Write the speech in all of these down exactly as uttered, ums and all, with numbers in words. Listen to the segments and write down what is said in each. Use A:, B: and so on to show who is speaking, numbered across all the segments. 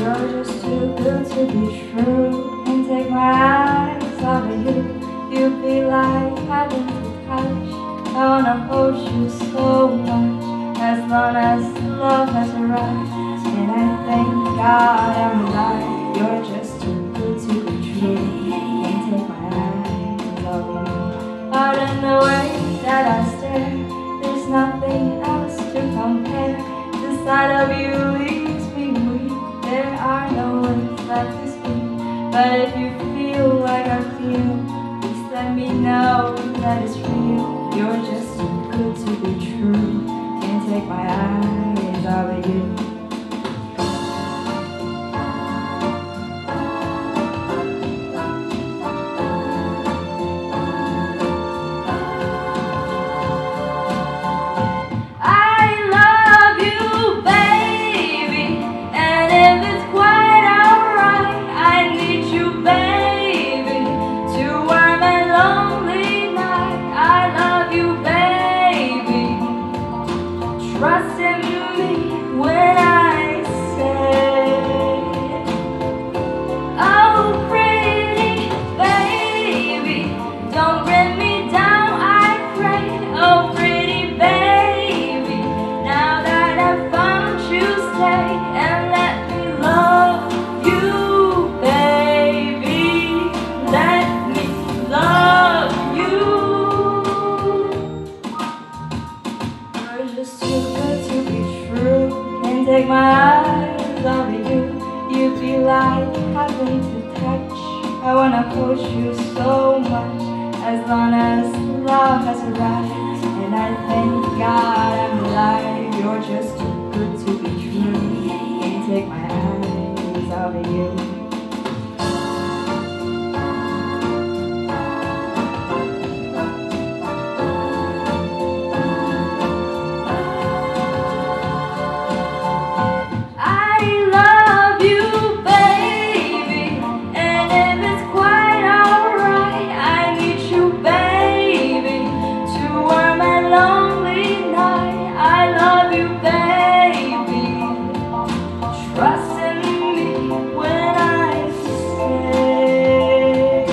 A: You're just too good to be true. Can't take my eyes off of you. You be like heaven to touch. I wanna hold you so much, as long as love has arrived. And I thank God I'm alive. You're just too good to be true. Can't take my eyes off of you. Pardon the way that I stare. There's nothing else to compare. The sight of you leaves me weak. There are no words left to speak. But if you feel like I feel, please let me know that it's real. You're just too good to be true. Can't take my eyes off of you. Trust in me when I say, oh pretty baby, don't bring me down, I pray. Oh pretty baby, now that I've found you, stay and let me love you, baby. Let me love you. You're just too good to be true. Can't take my eyes off of you. You be like heaven to touch. I wanna hold you so much, as long as love has arrived. And I thank God I'm alive. You're just too good to be true. Can't take my eyes off of you. Trust in me when I say,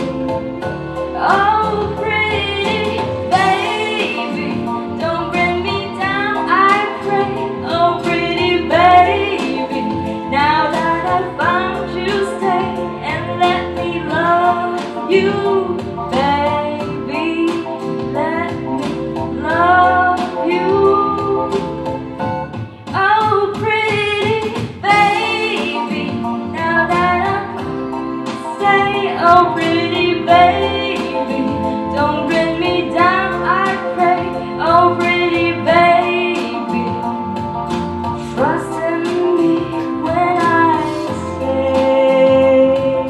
A: oh pretty baby, don't bring me down, I pray. Oh pretty baby, now that I've found you, stay and let me love you, baby. Let me love you. Oh pretty baby, now that I say, oh pretty baby, don't bring me down, I pray. Oh pretty baby, trust in me when I say,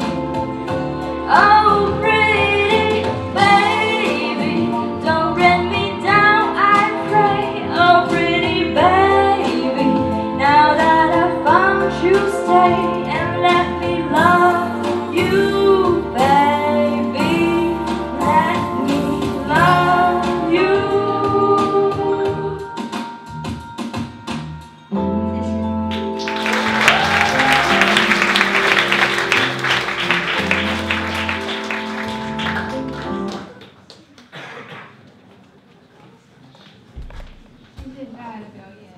A: oh pretty baby, don't bring me down, I pray. Oh pretty baby, now that I found you, stay and let me love you, baby. Let me love you. You did bad, Bill, yeah.